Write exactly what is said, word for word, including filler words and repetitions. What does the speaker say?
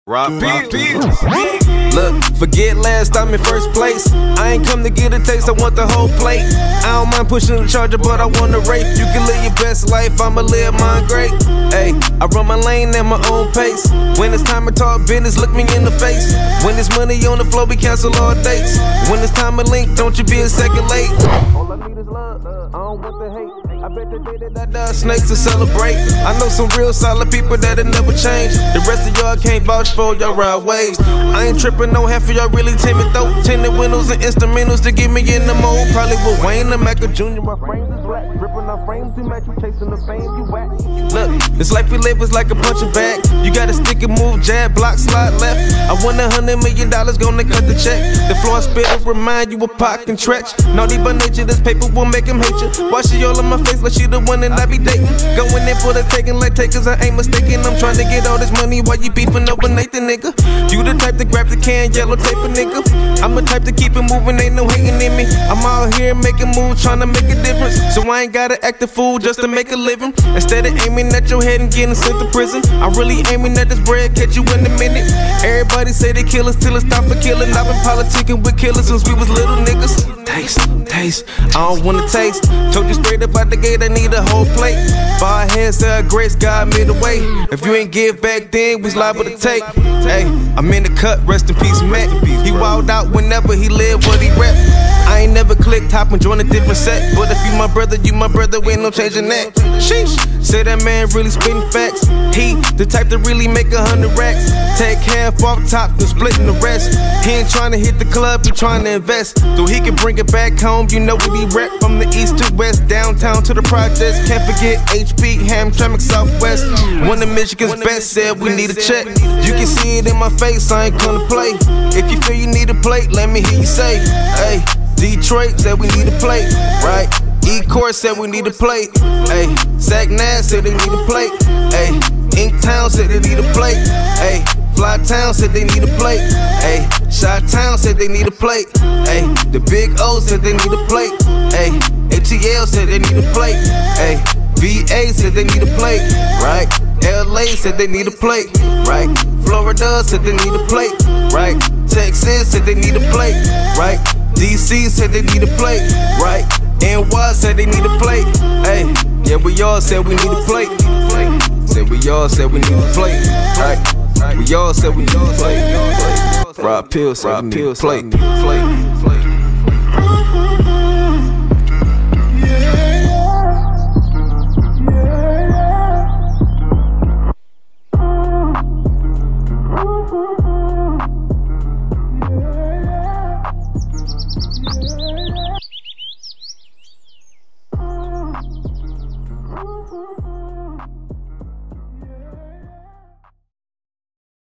Rob P. Look, forget last time in first place. I ain't come to get a taste, I want the whole plate. I don't mind pushing the charger, but I want to rape. You can live your best life, I'ma live mine great. Hey, I run my lane at my own pace. When it's time to talk business, look me in the face. When there's money on the floor, we cancel all dates. When it's time to link, don't you be a second late. All I need is love, I don't want the hate. I bet the day that I die, snakes to celebrate. I know some real solid people that'll never change. The rest of y'all can't vouch for y'all ride waves. I ain't tripping, no half of y'all really timid though. Tinted windows and instrumentals to get me in the mode. Probably with Wayne and Maca Junior My frames is black, ripping our frames to match you, chasing the fame you whack. Look, this life we live is like a punching bag. You gotta stick and move, jab, block, slide left. I won a hundred million dollars, gonna cut the check. The floor spit will remind you of Pac and Tretch. Naughty by nature, this paper will make him hate you. Why she all in my face like she the one that I be dating? Going in for the taking like takers, I ain't mistaken. I'm trying to get all this money while you beefing over Nathan, nigga. You the type to grab the can, yellow tape a nigga. I'm the type to keep it moving, ain't no hating in me. I'm out here making moves, trying to make a difference. So I ain't gotta act a fool just to make a living. Instead of aiming at your head and getting sent to prison, I'm really aiming at this bread, catch you in a minute. Everybody say they kill us till it's time for killing. I've been politicking with killers since we was little niggas. Taste, taste, I don't wanna taste. Told you straight up out the gate, I need a whole plate. Bow our heads to our grace, God made a way. If you ain't give back then, we's liable to take. Hey, I'm in the cut, rest in peace, Mac. He wild out whenever he live what he rep. I ain't never clicked, hop and join a different set. But if you my brother, you my brother, ain't no changing that. Sheesh, say that man really spitting facts. He the type to really make a hundred racks. Take half off top, then splitting the rest. He ain't trying to hit the club, he trying to invest. So he can bring it back home, you know what he rep. From the east to west, downtown to the projects. Can't forget H P, Hamtramck, Southwest. One of Michigan's best said we need a check. You can see it in my face, I ain't gonna play. If you feel you need a plate, let me hear you say, hey. Detroit said we need a plate, right? E-Court said we need a plate, hey. Sac Nash said they need a plate, hey. Inktown said they need a plate, hey. Flytown said they need a plate, hey. Chi-Town said they need a plate, hey. The Big O said they need a plate, hey. A T L said they need a plate, hey. V A said they need a plate, right? L A said they need a plate, right? Florida said they need a plate, right? Texas said they need a plate, right? D C said they need a plate, right? N Y said they need a plate, hey. Yeah, we all said we need a plate. Said we all said we need a plate, right? We all said we need a plate. Rob Pills said we need a plate. Yeah.